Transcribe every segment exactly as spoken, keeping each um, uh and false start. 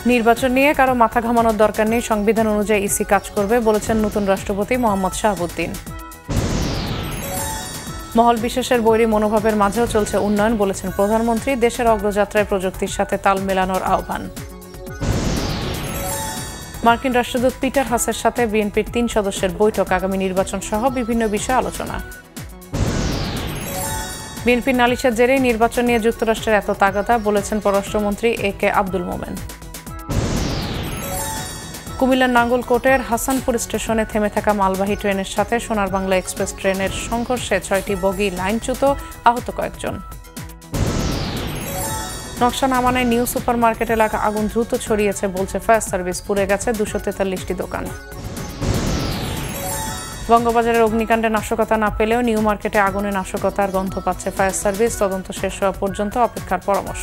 নির্বাচন নিয়ে কারো মাথা ঘামানোর দরকার নেই, সংবিধান অনুযায়ী ইসি কাজ করবে বলেছেন নতুন রাষ্ট্রপতি মোহাম্মদ শাহাবুদ্দিন। মহল বিশেষের বৈরী মনোভাবের মাঝেও চলছে উন্নয়ন বলেছেন প্রধানমন্ত্রী। দেশের অগ্রযাত্রায় প্রযুক্তির সাথে তাল মেলানোর আহ্বান। মার্কিন রাষ্ট্রদূত পিটার হাসের সাথে বিএনপির তিন সদস্যের বৈঠক, আগামী নির্বাচন সহ বিভিন্ন বিষয়ে আলোচনা। বিএনপির নালিশের জেরেই নির্বাচন নিয়ে যুক্তরাষ্ট্রের এত তাগাদা বলেছেন পররাষ্ট্রমন্ত্রী এ কে আব্দুল মোমেন। কুমিল্লার নাঙ্গলকোটের হাসানপুর স্টেশনে থেমে থাকা মালবাহী ট্রেনের সাথে সোনার বাংলা এক্সপ্রেস ট্রেনের সংঘর্ষে ছয়টি বগি লাইনচ্যুত, আহত কয়েকজন। নকশা না মানায় নিউ সুপার মার্কেট এলাকা আগুন দ্রুত ছড়িয়েছে বলছে ফায়ার সার্ভিস, পুড়ে গেছে দুশো তেতাল্লিশটি দোকান। বঙ্গবাজারের অগ্নিকাণ্ডে নাশকতা না পেলেও নিউ মার্কেটে আগুনে নাশকতার গন্ধ পাচ্ছে ফায়ার সার্ভিস, তদন্ত শেষ হওয়া পর্যন্ত অপেক্ষার পরামর্শ।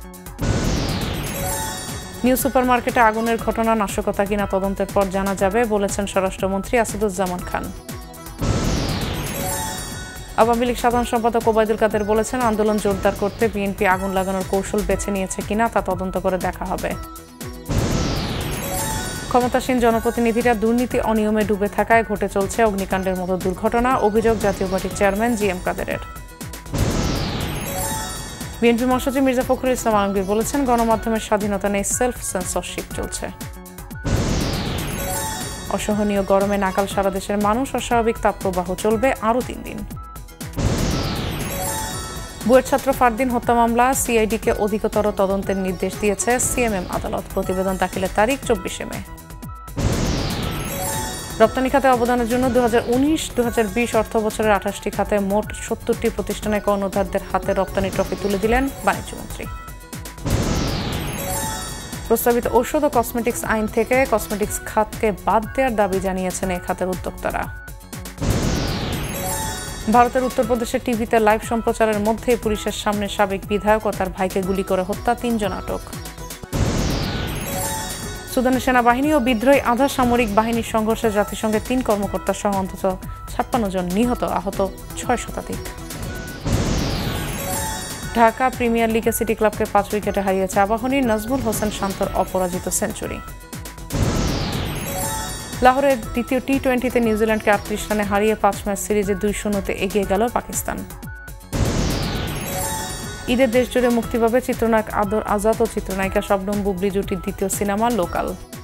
নিউ সুপার মার্কেটে আগুনের ঘটনা নাশকতা কিনা তদন্তের পর জানা যাবে বলেছেন স্বরাষ্ট্রমন্ত্রী আসাদুজ্জামান খান। আওয়ামী লীগ সাধারণ সম্পাদক ওবায়দুল কাদের বলেছেন, আন্দোলন জোরদার করতে বিএনপি আগুন লাগানোর কৌশল বেছে নিয়েছে কিনা তা তদন্ত করে দেখা হবে। ক্ষমতাসীন জনপ্রতিনিধিরা দুর্নীতি অনিয়মে ডুবে থাকায় ঘটে চলছে অগ্নিকাণ্ডের মতো দুর্ঘটনা, অভিযোগ জাতীয় পার্টির চেয়ারম্যান জি এম কাদেরের। বিএনপি মহাসচিব মির্জা ফখরুল ইসলাম আলমগীর বলেছেন, গণমাধ্যমের স্বাধীনতা নেই, সেলফ সেন্সরশিপ চলছে। অসহনীয় গরমে নাকাল সারা দেশের মানুষ, অস্বাভাবিক তাপপ্রবাহ চলবে আরও তিন দিন। বুয়েট ছাত্র ফারদিন হত্যা মামলা সিআইডিকে অধিকতর তদন্তের নির্দেশ দিয়েছে সিএমএম আদালত, প্রতিবেদন দাখিলের তারিখ চব্বিশে মে। রপ্তানি খাতে অবদানের জন্য দু হাজার উনিশ দু হাজার বিশ অর্থ বছরের আঠাশটি খাতে মোট সত্তরটি প্রতিষ্ঠানের কর্ণধারদের হাতে রপ্তানি ট্রফি তুলে দিলেন বাণিজ্যমন্ত্রী। প্রস্তাবিত ঔষধ ও কসমেটিক্স আইন থেকে কসমেটিক্স খাতকে বাদ দেওয়ার দাবি জানিয়েছেন এই খাতের উদ্যোক্তারা। ভারতের উত্তরপ্রদেশের টিভিতে লাইভ সম্প্রচারের মধ্যেই পুলিশের সামনে সাবেক বিধায়ক ও তার ভাইকে গুলি করে হত্যা, তিনজন আটক। সুদানের সেনাবাহিনী ও বিদ্রোহী আধা সামরিক বাহিনীর সংঘর্ষে জাতিসংঘের তিন কর্মকর্তা সহ অন্তত ছাপ্পান্ন জন নিহত, আহত ছয় শতাধিক। ঢাকা প্রিমিয়ার লিগে সিটি ক্লাবকে পাঁচ উইকেটে হারিয়েছে আবাহনী, নাজমুল হোসেন শান্তর অপরাজিত সেঞ্চুরি। লাহোরের দ্বিতীয় টি টোয়েন্টিতে নিউজিল্যান্ডকে আটত্রিশ রানে হারিয়ে পাঁচ ম্যাচ সিরিজে দুই শূন্যতে এগিয়ে গেল পাকিস্তান। ঈদের দেশ জুড়ে মুক্তি পাবে চিত্রনায়ক আদর আজাদ ও চিত্রনায়িকা শবনম বুবলি জুটির দ্বিতীয় সিনেমা লোকাল।